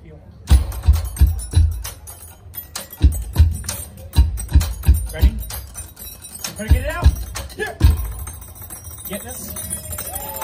feel. Ready? Try to get it out. Here. Get this.